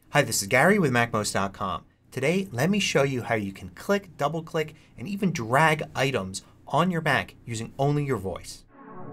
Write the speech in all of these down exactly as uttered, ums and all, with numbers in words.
Hi, this is Gary with Mac Most dot com. Today, let me show you how you can click, double click, and even drag items on your Mac using only your voice.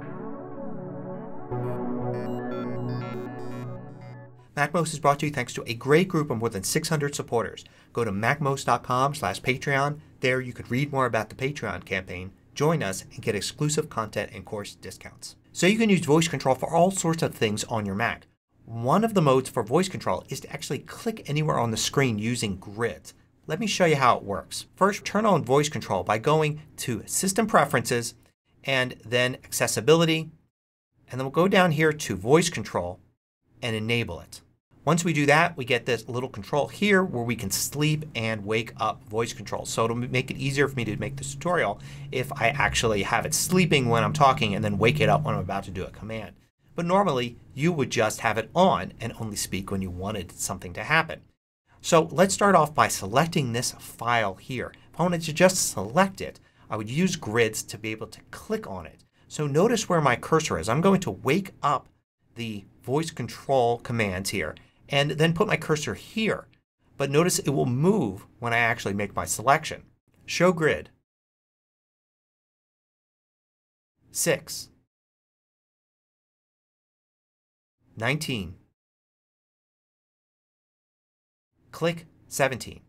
MacMost is brought to you thanks to a great group of more than six hundred supporters. Go to Mac Most dot com slash Patreon. There you could read more about the Patreon campaign, join us, and get exclusive content and course discounts. So you can use voice control for all sorts of things on your Mac. One of the modes for voice control is to actually click anywhere on the screen using grids. Let me show you how it works. First, turn on voice control by going to System Preferences and then Accessibility, and then we'll go down here to Voice Control and enable it. Once we do that, we get this little control here where we can sleep and wake up voice control. So it'll make it easier for me to make this tutorial if I actually have it sleeping when I'm talking and then wake it up when I'm about to do a command. But normally you would just have it on and only speak when you wanted something to happen. So let's start off by selecting this file here. If I wanted to just select it, I would use grids to be able to click on it. So notice where my cursor is. I'm going to wake up the voice control commands here and then put my cursor here. But notice it will move when I actually make my selection. Show grid. six. nineteen. Click seventeen.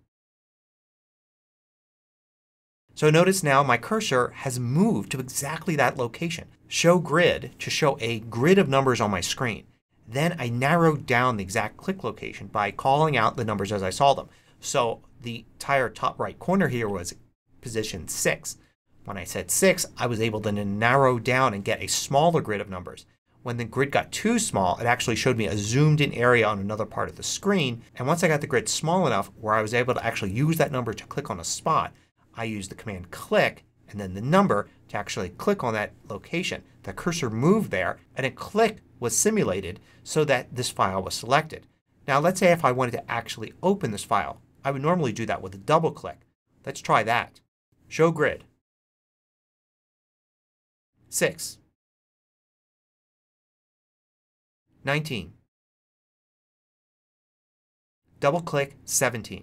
So notice now my cursor has moved to exactly that location. Show grid to show a grid of numbers on my screen. Then I narrowed down the exact click location by calling out the numbers as I saw them. So the entire top right corner here was position six. When I said six, I was able to narrow down and get a smaller grid of numbers. When the grid got too small, it actually showed me a zoomed in area on another part of the screen. And once I got the grid small enough where I was able to actually use that number to click on a spot, I used the command click and then the number to actually click on that location. The cursor moved there and a click was simulated so that this file was selected. Now let's say if I wanted to actually open this file, I would normally do that with a double click. Let's try that. Show grid. six. nineteen. Double click seventeen.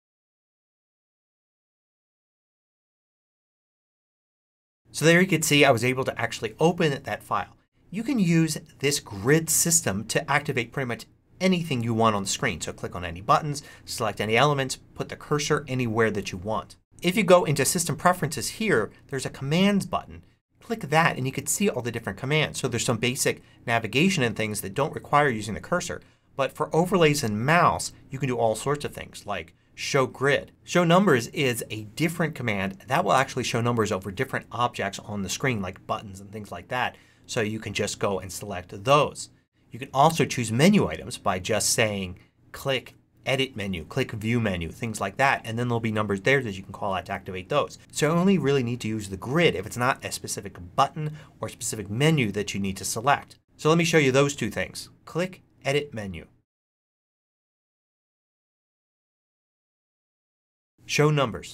So there you can see I was able to actually open that file. You can use this grid system to activate pretty much anything you want on the screen. So click on any buttons, select any elements, put the cursor anywhere that you want. If you go into System Preferences here, there's a Commands button. Click that and you can see all the different commands. So there's some basic navigation and things that don't require using the cursor. But for overlays and mouse you can do all sorts of things like show grid. Show numbers is a different command that will actually show numbers over different objects on the screen like buttons and things like that. So you can just go and select those. You can also choose menu items by just saying click edit menu, click view menu, things like that, and then there'll be numbers there that you can call out to activate those. So you only really need to use the grid if it's not a specific button or specific menu that you need to select. So let me show you those two things. Click edit menu. Show numbers.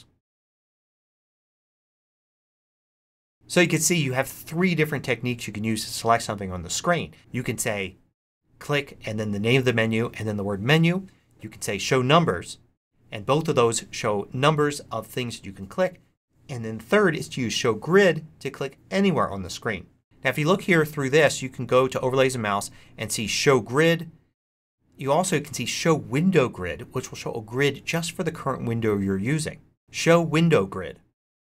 So you can see you have three different techniques you can use to select something on the screen. You can say click and then the name of the menu and then the word menu. You can say show numbers and both of those show numbers of things that you can click. And then third is to use show grid to click anywhere on the screen. Now if you look here through this you can go to overlays and mouse and see show grid. You also can see show window grid, which will show a grid just for the current window you're using. Show window grid.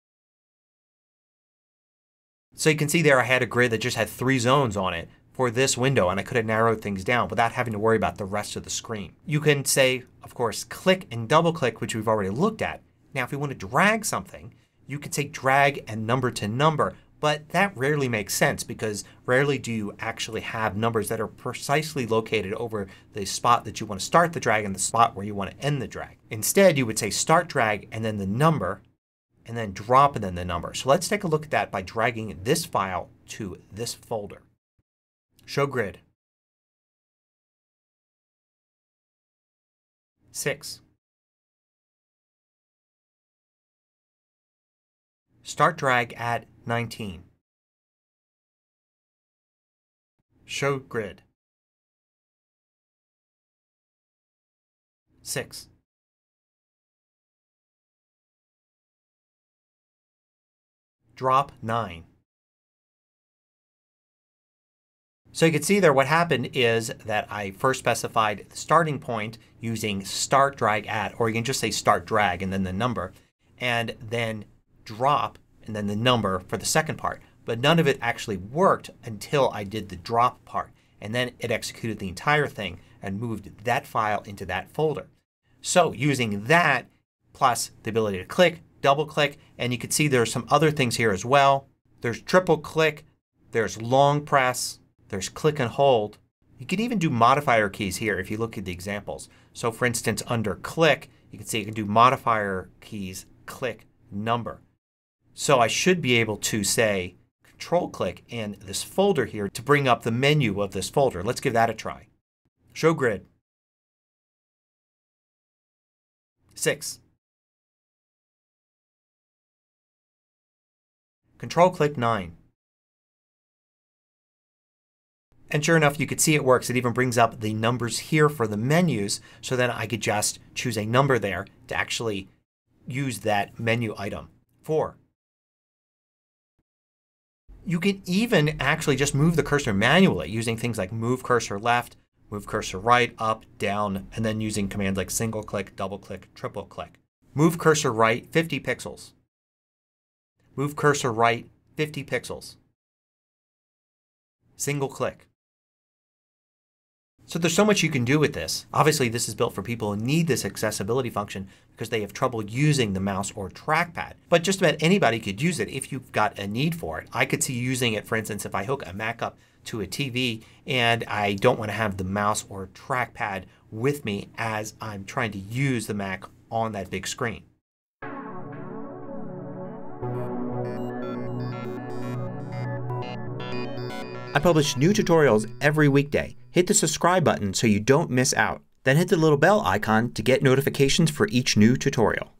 So you can see there I had a grid that just had three zones on it for this window and I could have narrowed things down without having to worry about the rest of the screen. You can say, of course, click and double click, which we've already looked at. Now if you want to drag something you can say drag and number to number, but that rarely makes sense because rarely do you actually have numbers that are precisely located over the spot that you want to start the drag and the spot where you want to end the drag. Instead you would say start drag and then the number and then drop and then the number. So let's take a look at that by dragging this file to this folder. Show grid. six. Start drag at nineteen. Show grid. six. Drop nine. So you can see there what happened is that I first specified the starting point using start drag at, or you can just say start drag and then the number, and then drop and then the number for the second part. But none of it actually worked until I did the drop part. And then it executed the entire thing and moved that file into that folder. So using that plus the ability to click, double click, and you can see there's some other things here as well. There's triple click, there's long press, there's click and hold. You can even do modifier keys here if you look at the examples. So for instance under click you can see you can do modifier keys click number. So I should be able to say control click in this folder here to bring up the menu of this folder. Let's give that a try. Show grid. six. Control click nine. And sure enough you could see it works. It even brings up the numbers here for the menus, so then I could just choose a number there to actually use that menu item. four. You can even actually just move the cursor manually using things like move cursor left, move cursor right, up, down, and then using commands like single click, double click, triple click. Move cursor right fifty pixels. Move cursor right fifty pixels. Single click. So there's so much you can do with this. Obviously this is built for people who need this accessibility function because they have trouble using the mouse or trackpad. But just about anybody could use it if you've got a need for it. I could see using it, for instance, if I hook a Mac up to a T V and I don't want to have the mouse or trackpad with me as I'm trying to use the Mac on that big screen. I publish new tutorials every weekday. Hit the subscribe button so you don't miss out. Then hit the little bell icon to get notifications for each new tutorial.